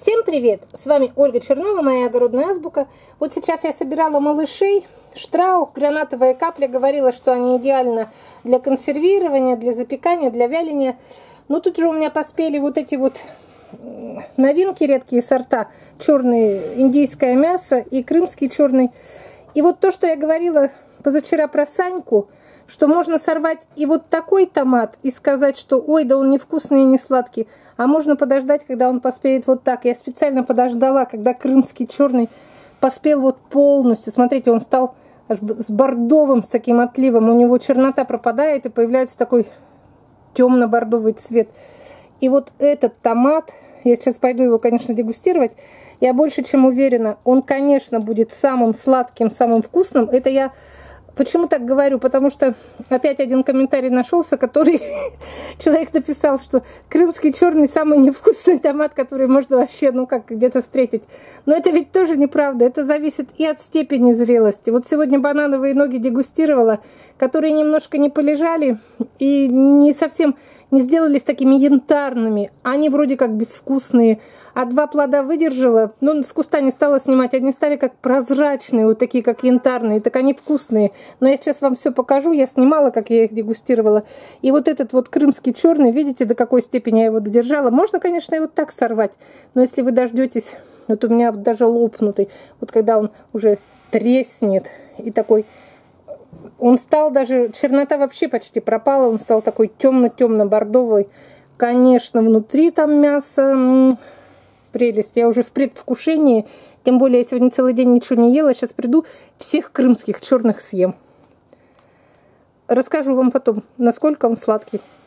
Всем привет! С вами Ольга Чернова, моя огородная азбука. Вот сейчас я собирала малышей. Штраух, гранатовая капля, говорила, что они идеально для консервирования, для запекания, для вяления. Но тут же у меня поспели вот эти вот новинки, редкие сорта. Черный индийское мясо и крымский черный. И вот то, что я говорила позавчера про Саньку, что можно сорвать и вот такой томат и сказать, что ой, да он невкусный и не сладкий, а можно подождать, когда он поспеет вот так. Я специально подождала, когда крымский черный поспел вот полностью. Смотрите, он стал аж с бордовым, с таким отливом. У него чернота пропадает и появляется такой темно-бордовый цвет. И вот этот томат, я сейчас пойду его, конечно, дегустировать, я больше чем уверена, он, конечно, будет самым сладким, самым вкусным. Это я... Почему так говорю? Потому что опять один комментарий нашелся, который человек написал, что крымский черный самый невкусный томат, который можно вообще, ну как, где-то встретить. Но это ведь тоже неправда. Это зависит и от степени зрелости. Вот сегодня банановые ноги дегустировала, которые немножко не полежали и не совсем не сделались такими янтарными. Они вроде как безвкусные. А два плода выдержала, но с куста не стала снимать. Они стали как прозрачные, вот такие как янтарные. Так они вкусные. Но я сейчас вам все покажу. Я снимала, как я их дегустировала. И вот этот вот крымский черный, видите, до какой степени я его додержала. Можно, конечно, его так сорвать. Но если вы дождетесь, вот у меня вот даже лопнутый, вот когда он уже треснет и такой... Он стал даже, чернота вообще почти пропала, он стал такой темно-темно-бордовый. Конечно, внутри там мясо, прелесть. Я уже в предвкушении, тем более я сегодня целый день ничего не ела. Сейчас приду, всех крымских черных съем. Расскажу вам потом, насколько он сладкий.